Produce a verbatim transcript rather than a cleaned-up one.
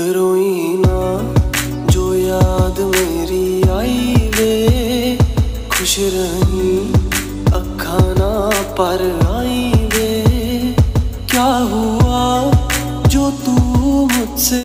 रोई ना जो याद मेरी आई वे, खुश रही अखा ना पर